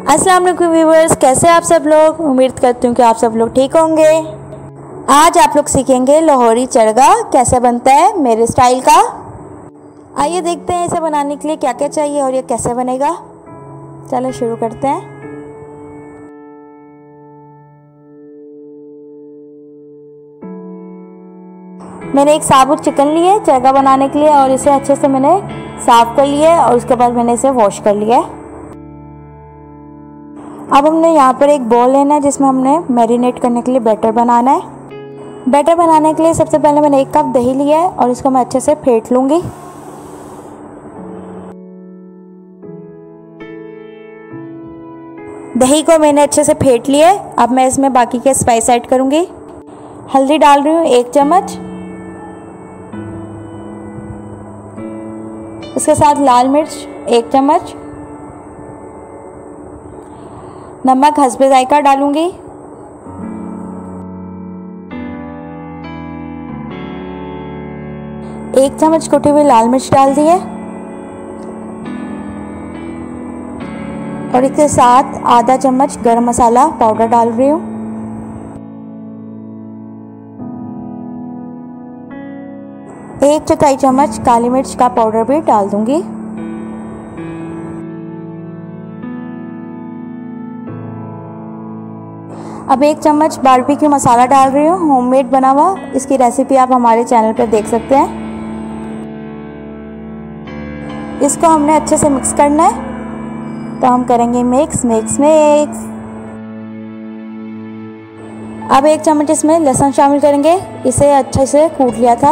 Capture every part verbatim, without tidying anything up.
अस्सलाम वालेकुम व्यूवर्स, कैसे आप सब लोग। उम्मीद करती हूँ कि आप सब लोग ठीक होंगे। आज आप लोग सीखेंगे लाहौरी चरगा कैसे बनता है मेरे स्टाइल का। आइए देखते हैं इसे बनाने के लिए क्या क्या चाहिए और ये कैसे बनेगा। चलो शुरू करते हैं। मैंने एक साबुत चिकन लिए चरगा बनाने के लिए और इसे अच्छे से मैंने साफ कर लिया है और उसके बाद मैंने इसे वॉश कर लिया है। अब हमने यहाँ पर एक बॉल लेना है जिसमें हमने मैरिनेट करने के लिए बैटर बनाना है। बैटर बनाने के लिए सबसे पहले मैंने एक कप दही लिया है और इसको मैं अच्छे से फेंट लूँगी। दही को मैंने अच्छे से फेंट लिया है। अब मैं इसमें बाकी के स्पाइस ऐड करूँगी। हल्दी डाल रही हूँ एक चम्मच, इसके साथ लाल मिर्च एक चम्मच, नमक हस्बे जायका डालूंगी, एक चम्मच कुटी हुई लाल मिर्च डाल दी है और इसके साथ आधा चम्मच गरम मसाला पाउडर डाल रही हूँ। एक चौथाई चम्मच काली मिर्च का पाउडर भी डाल दूंगी। अब एक चम्मच बारबेक्यू मसाला डाल रही हूँ, होममेड बना हुआ। इसकी रेसिपी आप हमारे चैनल पर देख सकते हैं। इसको हमने अच्छे से मिक्स करना है, तो हम करेंगे मिक्स मिक्स मिक्स। अब एक चम्मच इसमें लहसुन शामिल करेंगे, इसे अच्छे से कूट लिया था।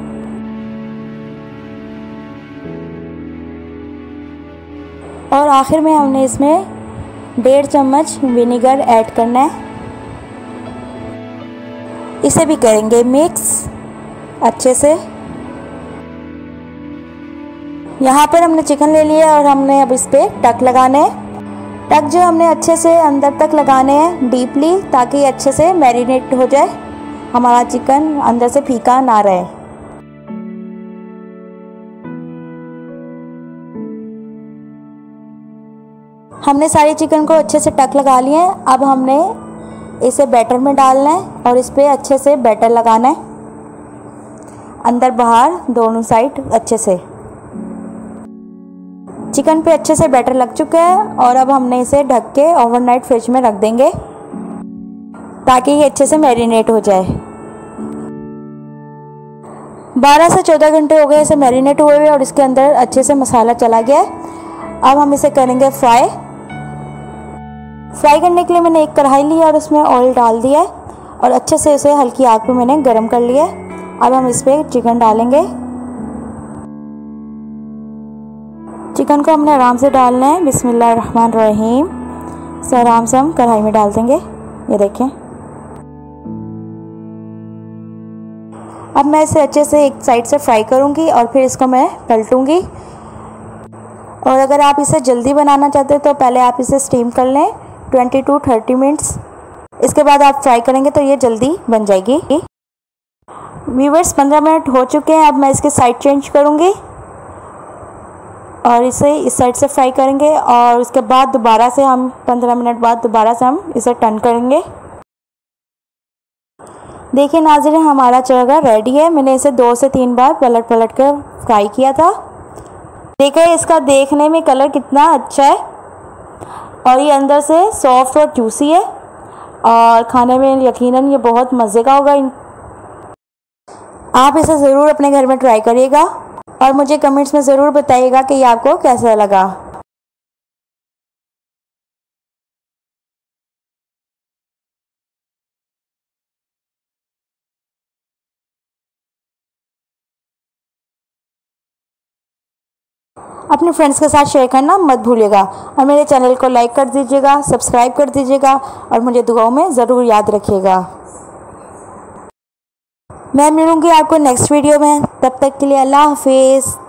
और आखिर में हमने इसमें डेढ़ चम्मच विनेगर ऐड करना है, इसे भी करेंगे मिक्स अच्छे से। यहाँ पर हमने चिकन ले लिया और हमने अब इस पर टक लगाने हैं। टक जो हमने अच्छे से अंदर तक लगाने हैं डीपली, ताकि अच्छे से मैरिनेट हो जाए, हमारा चिकन अंदर से फीका ना रहे। हमने सारी चिकन को अच्छे से टक लगा लिए हैं। अब हमने इसे बैटर में डालना है और इस पर अच्छे से बैटर लगाना है, अंदर बाहर दोनों साइड अच्छे से। चिकन पे अच्छे से बैटर लग चुका है और अब हमने इसे ढक के ओवरनाइट फ्रिज में रख देंगे, ताकि ये अच्छे से मैरिनेट हो जाए। बारह से चौदह घंटे हो गए इसे मैरिनेट हुए हुए और इसके अंदर अच्छे से मसाला चला गया है। अब हम इसे करेंगे फ्राई। फ्राई करने के लिए मैंने एक कढ़ाई लिया और उसमें ऑयल डाल दिया है और अच्छे से इसे हल्की आग पे मैंने गरम कर लिया है। अब हम इस पर चिकन डालेंगे। चिकन को हमने आराम से डालना है, बिस्मिल्लाहिर्रहमानिर्रहीम से आराम से हम कढ़ाई में डाल देंगे। ये देखें। अब मैं इसे अच्छे से एक साइड से फ्राई करूँगी और फिर इसको मैं पलटूँगी। और अगर आप इसे जल्दी बनाना चाहते हैं तो पहले आप इसे स्टीम कर लें ट्वेंटी टू थर्टी मिनट्स, इसके बाद आप फ्राई करेंगे तो ये जल्दी बन जाएगी। व्यूवर्स, पंद्रह मिनट हो चुके हैं। अब मैं इसके साइड चेंज करूँगी और इसे इस साइड से फ्राई करेंगे और उसके बाद दोबारा से हम पंद्रह मिनट बाद दोबारा से हम इसे टर्न करेंगे। देखिए नाज़रीन, हमारा चरगा रेडी है। मैंने इसे दो से तीन बार पलट पलट कर फ्राई किया था। देखिए इसका देखने में कलर कितना अच्छा है और ये अंदर से सॉफ्ट और जूसी है और खाने में यकीनन ये बहुत मज़े का होगा। आप इसे ज़रूर अपने घर में ट्राई करिएगा और मुझे कमेंट्स में ज़रूर बताइएगा कि ये आपको कैसा लगा। अपने फ्रेंड्स के साथ शेयर करना मत भूलिएगा और मेरे चैनल को लाइक कर दीजिएगा, सब्सक्राइब कर दीजिएगा और मुझे दुआओं में ज़रूर याद रखिएगा। मैं मिलूँगी आपको नेक्स्ट वीडियो में, तब तक के लिए अल्लाह हाफिज़।